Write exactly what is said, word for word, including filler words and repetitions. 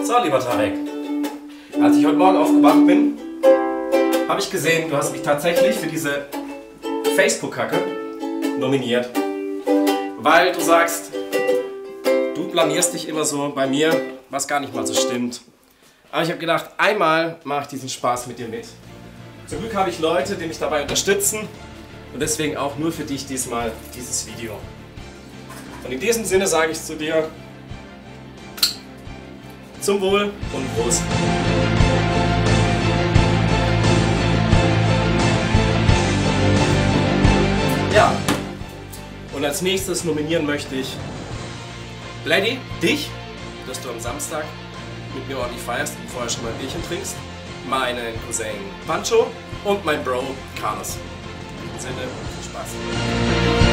So, lieber Tarek, als ich heute Morgen aufgewacht bin, habe ich gesehen, du hast mich tatsächlich für diese Facebook-Kacke nominiert. Weil du sagst, du blamierst dich immer so bei mir, was gar nicht mal so stimmt. Aber ich habe gedacht, einmal mache ich diesen Spaß mit dir mit. Zum Glück habe ich Leute, die mich dabei unterstützen und deswegen auch nur für dich diesmal dieses Video. Und in diesem Sinne sage ich zu dir, zum Wohl und Prost. Ja, und als nächstes nominieren möchte ich Bladdy, dich, dass du am Samstag mit mir ordentlich feierst und vorher schon mal ein Bierchen trinkst, meinen Cousin Pancho und mein Bro Carlos. In diesem Sinne, viel Spaß.